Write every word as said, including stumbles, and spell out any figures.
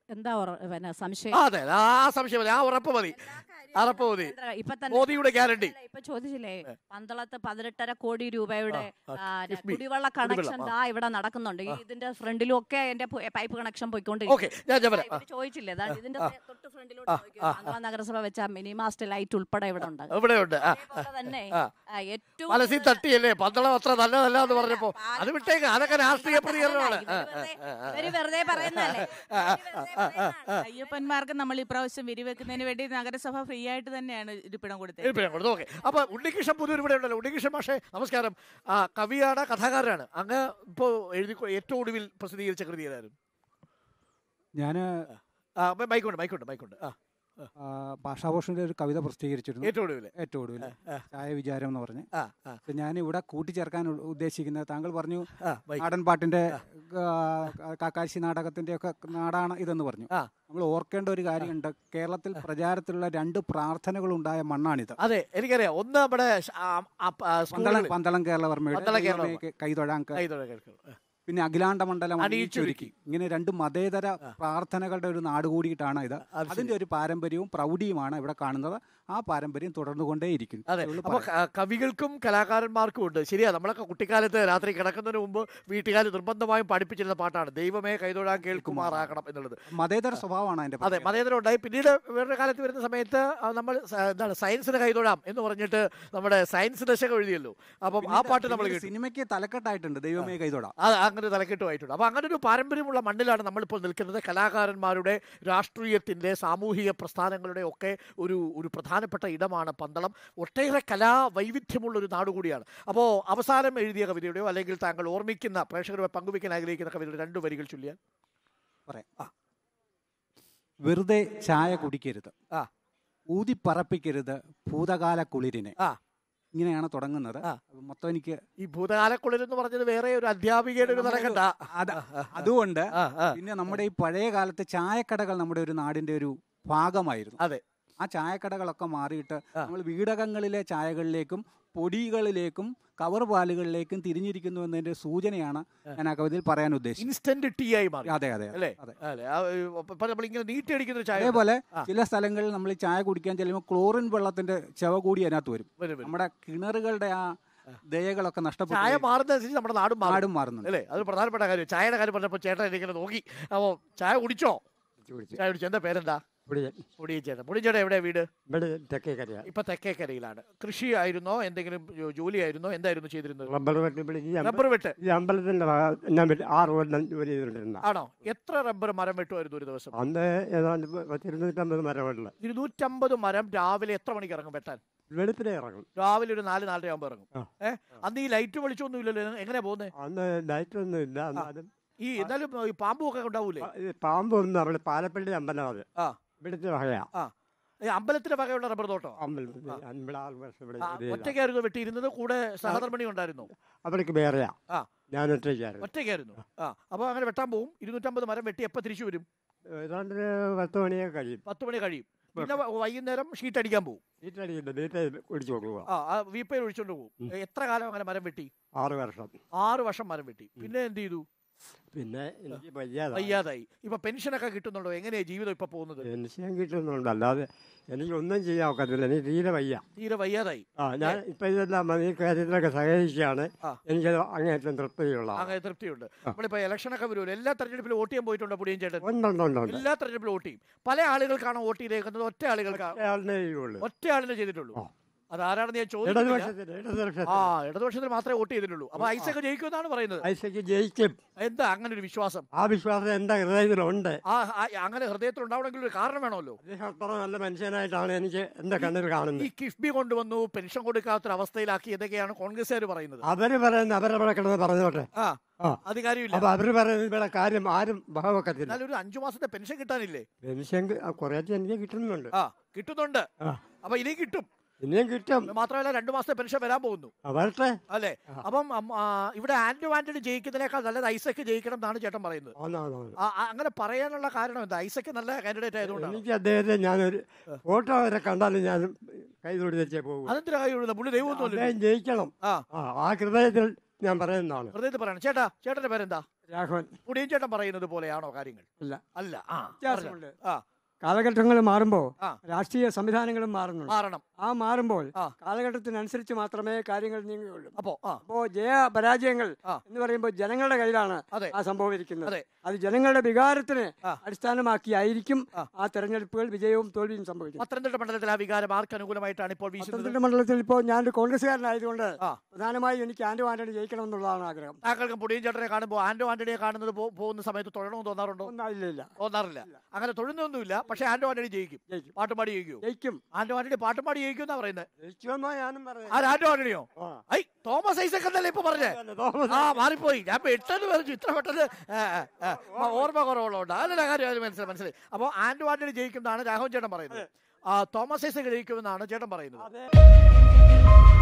എന്താ പിന്നെ സംശയം? അതെ, ആ സംശയം മതി, ആ ഉറപ്പ് മതി, ഉറപ്പ് മതി. ഇപ്പൊ തന്നെ മോദിയുടെ ഗ്യാരണ്ടി ഇപ്പൊ ചോദിച്ചില്ലേ, പന്തളത്ത് പതിനെട്ടര കോടി രൂപയുടെ കിഫ്ബി കുടിവെള്ള കണക്ഷൻ ദാ ഇവിടെ നടക്കുന്നുണ്ട്. ഈ ഇതിന്റെ ഫ്രണ്ടിലും ഒക്കെ എന്റെ പൈപ്പ് കണക്ഷൻ ഓക്കെ, ഞാൻ ഞാൻ പറയാം. പോയിക്കൊണ്ടിരിക്കും. ചോദിച്ചില്ലേ, ദാ ഇതിന്റെ തൊട്ട് ഫ്രണ്ടിലോട്ട് പന്തള നഗരസഭ വെച്ച മിനിമാസ്റ്റ് ലൈറ്റ് ഉൾപ്പെടെ ഇവിടെ ഉണ്ട്. ഇവിടെ ഉണ്ട്. അതേപോലെ തന്നെ ഏറ്റവും മനസ്സിൽ തട്ടിയല്ലേ പന്തളം അത്ര നല്ലതല്ല എന്ന് പറഞ്ഞപ്പോ അത് വിട്ടേക്ക്, അതൊക്കെ രാഷ്ട്രീയ പ്രതികരണമാണ്. ഇവര് വെറുതെ പറയുന്നല്ലേ. അയ്യപ്പന്മാർക്ക് നമ്മൾ ഇപ്രാവശ്യം വിരിവെക്കുന്നതിന് വേണ്ടി നഗരസഭ ഫ്രീ ആയിട്ട് തന്നെയാണ് ഇരിപ്പിടം കൊടുത്തത്. ഇരിപ്പിടം കൊടുത്തു. ഓക്കെ, അപ്പൊ ഉണ്ണികൃഷ്ണൻ പുതിയൊരു ഇവിടെ ഉണ്ടല്ലോ. ഉണ്ണികൃഷ്ണൻ മാഷേ നമസ്കാരം. ആ കവിയാണ്, കഥാകാരനാണ്. അങ്ങ് ഇപ്പോ എഴുതി ഏറ്റവും ഒടുവിൽ പ്രസിദ്ധീകരിച്ച കൃതി ഏതായിരുന്നു? ഞാന് മൈക്കുണ്ട് മൈക്കുണ്ട് മൈക്കുണ്ട് ആ ഭാഷാഭൂഷണിന്റെ ഒരു കവിത പ്രസിദ്ധീകരിച്ചിരുന്നു. ഏറ്റവും ഒടുവിൽ ഏറ്റവും ഒടുവിൽ ചായ വിചാരം എന്ന് പറഞ്ഞ്. ഞാൻ ഇവിടെ കൂട്ടിച്ചേർക്കാൻ ഉദ്ദേശിക്കുന്നത്, താങ്കൾ പറഞ്ഞു നാടൻ പാട്ടിന്റെ കാക്കാശി നാടകത്തിന്റെ ഒക്കെ നാടാണ് ഇതെന്ന് പറഞ്ഞു. നമ്മൾ ഓർക്കേണ്ട ഒരു കാര്യമുണ്ട്, കേരളത്തിൽ പ്രചാരത്തിലുള്ള രണ്ട് പ്രാർത്ഥനകൾ ഉണ്ടായ മണ്ണാണിത്. അതെ, എനിക്കറിയാം. ഒന്ന് നമ്മുടെ പന്തളം കേരളവർമ്മയുടെ കൈതൊഴാൻ, പിന്നെ അഖിലാണ്ട മണ്ഡലം അണിയിച്ചൊരുക്കി. ഇങ്ങനെ രണ്ട് മതേതര പ്രാർത്ഥനകളുടെ ഒരു നാട് കൂടിയിട്ടാണ് ഇത്. അതിന്റെ ഒരു പാരമ്പര്യവും പ്രൗഢിയുമാണ് ഇവിടെ കാണുന്നത്. ആ പാരമ്പര്യം തുടർന്നുകൊണ്ടേയിരിക്കും. അതെ, അപ്പൊ കവികൾക്കും കലാകാരന്മാർക്കും ഉണ്ട്. ശരിയാ, നമ്മളൊക്കെ കുട്ടിക്കാലത്ത് രാത്രി കിടക്കുന്നതിന് മുമ്പ് വീട്ടുകാർ നിർബന്ധമായും പഠിപ്പിച്ചിരുന്ന പാട്ടാണ് ദൈവമേ കൈതൊഴാൻ കേൾക്കുമാറാകണം എന്നുള്ളത്. മതേതര സ്വഭാവമാണ് അതിന്റെ. അതെ, മതേതരം ഉണ്ടായി. പിന്നീട് വേറൊരു കാലത്ത് വരുന്ന സമയത്ത് നമ്മൾ എന്താണ് സയൻസിന് കൈതൊഴാം എന്ന് പറഞ്ഞിട്ട് നമ്മുടെ സയൻസ് ദശകം എഴുതിയല്ലോ. അപ്പം ആ പാട്ട് നമ്മൾ സിനിമയ്ക്ക് തലക്കെട്ടായിട്ടുണ്ട്, ദൈവമേ കൈതൊഴാം. അങ്ങനെ തലക്കെട്ടുമായിട്ടുണ്ട്. അപ്പൊ അങ്ങനെ ഒരു പാരമ്പര്യമുള്ള മണ്ണിലാണ് നമ്മളിപ്പോൾ നിൽക്കുന്നത്. കലാകാരന്മാരുടെ, രാഷ്ട്രീയത്തിന്റെ, സാമൂഹിക പ്രസ്ഥാനങ്ങളുടെ ഒക്കെ ഒരു ഒരു പ്രധാനപ്പെട്ട ഇടമാണ് പന്തളം. ഒട്ടേറെ കലാ വൈവിധ്യമുള്ള ഒരു നാടുകൂടിയാണ്. അപ്പോൾ അവസാനം എഴുതിയ കവിതയുടെയോ അല്ലെങ്കിൽ താങ്കൾ ഓർമ്മിക്കുന്ന, പ്രേക്ഷകരുമായി പങ്കുവയ്ക്കാൻ ആഗ്രഹിക്കുന്ന കവിതയുടെ രണ്ടു വരികൾ ചൊല്ലിയാൽ പറയാം. വെറുതെ ചായ കുടിക്കരുത്, ഊതിപ്പറപ്പിക്കരുത് ഭൂതകാല കുളിരിനെ. ഇങ്ങനെയാണ് തുടങ്ങുന്നത്. മൊത്തം എനിക്ക് ഈ ഭൂതകാലക്കുളിർ എന്ന് പറഞ്ഞത് വേറെ ഒരു അധ്യാപികയുടെ ഒരു തലക്കെട്ട. അതുകൊണ്ട് പിന്നെ നമ്മുടെ ഈ പഴയ കാലത്തെ ചായക്കടകൾ നമ്മുടെ ഒരു നാടിന്റെ ഒരു ഭാഗമായിരുന്നു. അതെ, ആ ചായക്കടകളൊക്കെ മാറിയിട്ട് നമ്മൾ വീടകങ്ങളിലെ ചായകളിലേക്കും പൊടികളിലേക്കും കവർ പാലുകളിലേക്കും തിരിഞ്ഞിരിക്കുന്നു എന്നതിന്റെ സൂചനയാണ് ഞാൻ ആ കവിതയിൽ പറയാൻ ഉദ്ദേശിച്ചത്. ഇൻസ്റ്റന്റ് ടീ ആയി മാറി. അതെ അതെ അല്ലേ? അതേപോലെ ചില സ്ഥലങ്ങളിൽ നമ്മൾ ചായ കുടിക്കാൻ ചെല്ലുമ്പോൾ ക്ലോറിൻ വെള്ളത്തിന്റെ ചെവ കൂടി അതിനകത്ത് വരും. നമ്മുടെ കിണറുകളുടെ ആ ദയകളൊക്കെ നഷ്ടപ്പെട്ടു. ചായ മാറുന്നതനുസരിച്ച് നമ്മുടെ നാടും നാടും മാറുന്നുണ്ട് അല്ലേ? അത് പ്രധാനപ്പെട്ട കാര്യം. ചായയുടെ കാര്യം പറഞ്ഞപ്പോൾ ചേട്ടൻ എനിക്കിങ്ങനെ നോക്കി. അപ്പോൾ ചായ കുടിച്ചോ? ചായ കുടിച്ചോ. എന്താ പേരെന്താ? മുടിയച്ചേട്ടൻ. മുടിയച്ചേട്ടൻ എവിടെയാ വീട്? ഇപ്പൊ തെക്കേക്കരയിലാണ്. കൃഷി ആയിരുന്നോ, എന്തെങ്കിലും ജോലി ആയിരുന്നോ, എന്തായിരുന്നു ചെയ്തിരുന്നത്? റബ്ബർ വെട്ട്. ആണോ? എത്ര റബ്ബർ മരം വെട്ടുമായിരുന്നു ഒരു ദിവസം? ഇരുന്നൂറ്റമ്പത് മരം. രാവിലെ എത്ര മണിക്ക് ഇറങ്ങും വെട്ടാൻ? വെളുപ്പിനെ ഇറങ്ങും. രാവിലെ ഒരു നാല് നാലര ആകുമ്പോ ഇറങ്ങും. ഏഹ്, അന്ന് ഈ ലൈറ്റ് വെളിച്ചൊന്നും ഇല്ലല്ലോ. എങ്ങനെയാ പോകുന്നത്? അന്ന് ലൈറ്റ് ഒന്നും ഇല്ല. എന്നാലും ഈ എന്നാലും ഈ പാമ്പും ഒക്കെ ഉണ്ടാവൂലേ? പാമ്പ് ഒന്നും അവിടെ പാലപ്പള്ളി അമ്പലം, അത് ഇവിടുത്തെ വകയാ. അമ്പലത്തിന്റെ വകയുള്ള റബ്ബർ തോട്ടം. ഒറ്റയ്ക്കായിരുന്നു വെട്ടിയിരുന്നത്? കൂടെ സഹധർമ്മിണി ഉണ്ടായിരുന്നു? അവിടേക്ക് വേറെയാ. ഞാൻ ഒറ്റയ്ക്കായിരുന്നു. ഒറ്റയ്ക്കായിരുന്നു. ആ, അപ്പൊ അങ്ങനെ വെട്ടാൻ പോകും. ഇരുന്നൂറ്റമ്പത് മരം വെട്ടി എപ്പോ തിരിച്ചു വരും? ഏതാണ്ട് പത്ത് മണിയൊക്കെ കഴിയും. പത്ത് മണി കഴിയും. പിന്നെ വൈകുന്നേരം ഷീറ്റ് അടിക്കാൻ പോകും. ഷീറ്റ് അടിക്കില്ല, വീട്ടിൽ ഒഴിച്ചു കൊടുക്കുക. ആ, വീപ്പയിൽ ഒഴിച്ചോണ്ട് പോകും. എത്ര കാലം അങ്ങനെ മരം വെട്ടി? ആറ് വർഷം. ആറ് വർഷം മരം വെട്ടി. പിന്നെ എന്ത് ചെയ്തു? പിന്നെ എനിക്ക് വയ്യാതായി. ഇപ്പൊ പെൻഷനൊക്കെ കിട്ടുന്നുണ്ടോ? എങ്ങനെയാ ജീവിതം ഇപ്പൊ പോകുന്നത്? പെൻഷൻ കിട്ടുന്നുണ്ട്, അല്ലാതെ എനിക്ക് ഒന്നും ചെയ്യാൻ ഒക്കത്തില്ല. എനിക്ക് തീരെ വയ്യ. തീരെ വയ്യാതായി. ആ, ഞാൻ ഇപ്പൊ ഇതെല്ലാം ഈ കാര്യത്തിലൊക്കെ സഹകരിക്കുകയാണ്. എനിക്ക് അങ്ങേറ്റം തൃപ്തിയുള്ള അങ്ങനെ തൃപ്തിയുണ്ട്. നമ്മളിപ്പോ ഇലക്ഷനൊക്കെ വരുമല്ലോ. എല്ലാ തെരഞ്ഞെടുപ്പിലും വോട്ട് ചെയ്യാൻ പോയിട്ടുണ്ടോ പുടിയൻ ചേട്ടൻ? എല്ലാ തെരഞ്ഞെടുപ്പിലും വോട്ട് ചെയ്യും. പല ആളുകൾക്കാണ് വോട്ട് ചെയ്തേക്കുന്നത്? ഒറ്റ ആളുകൾക്ക് ഒറ്റ ആളിനെ ചെയ്തിട്ടുള്ളൂ. അതാരാണെന്ന് ഞാൻ ചോദിച്ചു. ആ, ഇടതുപക്ഷത്തിൽ മാത്രമേ വോട്ട് ചെയ്തിട്ടുള്ളൂ. അപ്പൊ ഐസക് ജയിക്കുമെന്നാണ് പറയുന്നത്. ഐസക് ജയിക്കും. എന്താ അങ്ങനെ ഒരു വിശ്വാസം? ആ വിശ്വാസം എന്റെ ഹൃദയത്തിലുണ്ട്. ആ, അങ്ങനെ ഹൃദയത്തിൽ ഉണ്ടാവണമെങ്കിൽ ഒരു കാരണം വേണമല്ലോ. അത്ര നല്ല മനുഷ്യനായിട്ടാണ് എനിക്ക് എന്റെ കണ്ണിൽ കാണുന്നത്. ഈ കിഫ്ബി കൊണ്ടുവന്നു, പെൻഷൻ കൊടുക്കാത്തൊരവസ്ഥയിലാക്കി, ഇതൊക്കെയാണ് കോൺഗ്രസ്സുകാർ പറയുന്നത്. അവര് പറയുന്നത് അവരവിടെ കിടന്ന് പറഞ്ഞോട്ടെ. ആ, അത് കാര്യമില്ല. അപ്പൊ അവര് പറയുന്നത് ഇവിടെ കാര്യം ആരും ബഹവക്കത്തില്ല. എന്നാലും ഒരു അഞ്ചു മാസത്തെ പെൻഷൻ കിട്ടാനില്ലേ? പെൻഷൻ കുറെ എനിക്ക് കിട്ടുന്നുണ്ട്. ആ, കിട്ടുന്നുണ്ട്. അപ്പൊ ഇനി കിട്ടും. ഇനിയും കിട്ടും. മാത്രമല്ല രണ്ടു മാസത്തെ പെൻഷൻ വരാൻ പോകുന്നു അല്ലേ? അപ്പം ഇവിടെ ആന്റോ ആന്റണി ജയിക്കുന്നതിനേക്കാൾ നല്ലത് ഐസക് ജയിക്കണം എന്നാണ് ചേട്ടൻ പറയുന്നത്. അങ്ങനെ പറയാനുള്ള കാരണം എന്താ? ഐസക് നല്ല കാൻഡിഡേറ്റ് ആയതുകൊണ്ട്. എനിക്ക് അദ്ദേഹത്തെ ഞാനൊരു ഫോട്ടോ വരെ കണ്ടാലും ഞാൻ കൈ തൊഴിച്ചേ പോകും. അതെന്തിനാ കൈ തൊഴുന്നത്? പുള്ളി ദൈവം ജയിക്കണം. ആ ഹൃദയത്തിൽ ഞാൻ പറയുന്നതാണ്. ഹൃദയത്തിൽ പറയണം. ചേട്ടാ, ചേട്ടന്റെ പേരെന്താ? രാഘവൻ. മുടിയൻ ചേട്ടൻ പറയുന്നത് പോലെയാണോ കാര്യങ്ങൾ? ഇല്ല, അല്ല. ആ വ്യത്യാസമുണ്ട്. ആ കാലഘട്ടങ്ങൾ മാറുമ്പോൾ ആ. രാഷ്ട്രീയ സംവിധാനങ്ങളും മാറുന്നുണ്ട്. മാറണം. ആ മാറുമ്പോൾ ആ. കാലഘട്ടത്തിനനുസരിച്ച് മാത്രമേ കാര്യങ്ങൾ നീങ്ങുകയുള്ളൂ. അപ്പോ ആ അപ്പോ ജയ പരാജയങ്ങൾ ആ. എന്ന് പറയുമ്പോൾ ജനങ്ങളുടെ കയ്യിലാണ് അതെ. ആ സംഭവം ഇരിക്കുന്നത്. അതെ. അത് ജനങ്ങളുടെ വികാരത്തിന് ആ. അടിസ്ഥാനമാക്കിയായിരിക്കും ആ. ആ തെരഞ്ഞെടുപ്പുകൾ വിജയവും തോൽവിയും സംഭവിക്കുന്നത്. പത്തനംതിട്ട മണ്ഡലത്തിൽ ആ വികാരം ആർക്ക് അനുകൂലമായിട്ടാണ് ഇപ്പോൾ വീശുന്നത്? പത്തനംതിട്ട മണ്ഡലത്തിൽ ഇപ്പോൾ ഞാനൊരു കോൺഗ്രസ്സുകാരനായതുകൊണ്ട് ആ. പ്രധാനമായും എനിക്ക് ആന്റോ ആന്റണി ജയിക്കണം എന്നുള്ളതാണ് ആഗ്രഹം. താങ്കൾക്ക് മുടിയൻ ചേട്ടനെ കാണുമ്പോൾ ആന്റോ ആന്റണിയെ കാണുന്നത് പോ- പോകുന്ന സമയത്ത് തൊഴണമെന്ന് തോന്നാറുണ്ടോ? ഒന്നും ഇല്ല ഇല്ല തോന്നാറില്ല. അങ്ങനെ തൊഴുന്നൊന്നുമില്ല. പക്ഷെ ആന്റോ ആന്റണി ജയിക്കും. ജയിക്കും പാട്ടുപാടി ജയിക്കൂ? ജയിക്കും ആന്റോ ആന്റണി പാട്ടുപാടി ജയിക്കും എന്നാ പറയുന്നത്. ജയിക്കുമെന്നാ ഞാനും പറയുന്നത്. ആ ആന്റോ ആന്റണിയോ? ആ. ഐ തോമസ് ഐസക് എന്നല്ലേ ഇപ്പൊ പറഞ്ഞേ? ആ മാറിപ്പോയി. ഞാൻ പെട്ടെന്ന് പറഞ്ഞു ഇത്ര പെട്ടെന്ന് ആ, ആ, ആ, ഓർമ്മ കുറവുള്ളതുകൊണ്ട് അതിന്റെ കാര്യം അത് മനസ്സിലായി മനസ്സിലായി. അപ്പോൾ ആന്റോ ആന്റണി ജയിക്കുന്നതാണ് രാഘവൻ ചേട്ടൻ പറയുന്നത്. ആ തോമസ് ഐസക് ജയിക്കുമെന്നാണ് ചേട്ടൻ പറയുന്നത്. അതെ.